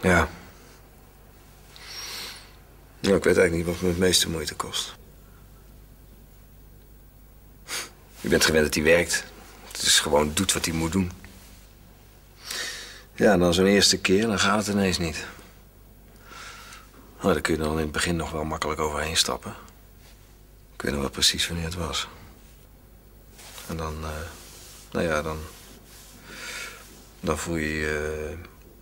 Ja. Nou, ik weet eigenlijk niet wat me het meeste moeite kost. Je bent gewend dat hij werkt. Het is gewoon doet wat hij moet doen. Ja, en dan zo'n eerste keer, dan gaat het ineens niet. Nou, daar kun je dan in het begin nog wel makkelijk overheen stappen. Ik weet nog wel precies wanneer het was. En dan, nou ja, dan voel je je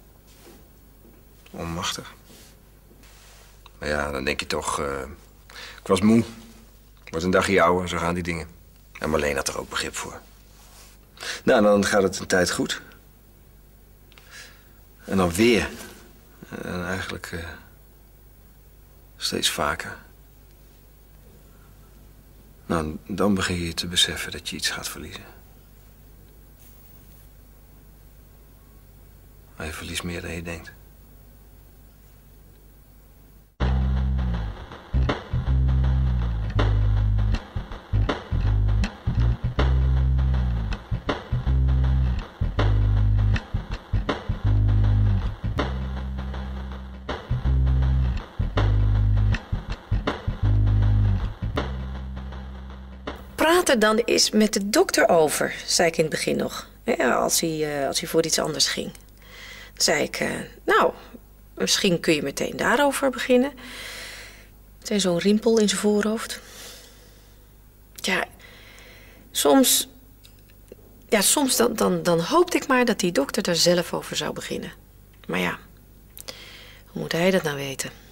onmachtig. Maar ja, dan denk je toch, ik was moe. Ik was een dagje ouder, zo gaan die dingen. En Marleen had er ook begrip voor. Nou, dan gaat het een tijd goed. En dan weer. En eigenlijk steeds vaker. Nou, dan begin je te beseffen dat je iets gaat verliezen. Maar je verliest meer dan je denkt. Praat er dan eens met de dokter over, zei ik in het begin nog. Ja, als hij voor iets anders ging. Dan zei ik, nou, misschien kun je meteen daarover beginnen. Meteen zo'n rimpel in zijn voorhoofd. Ja, soms dan hoopte ik maar dat die dokter daar zelf over zou beginnen. Maar ja, hoe moet hij dat nou weten?